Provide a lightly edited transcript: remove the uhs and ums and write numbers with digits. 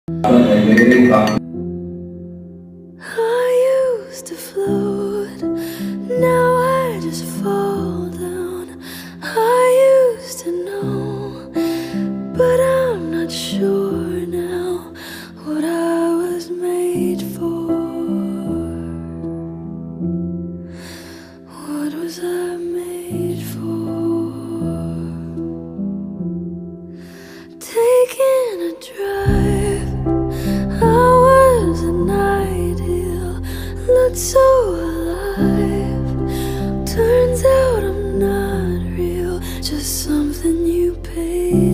I used to float, now I just fall down. I used to know, but I'm not sure now what I was made for. What was I made for? Taking a drive, I was an ideal, looked so alive. Turns out I'm not real, just something you paid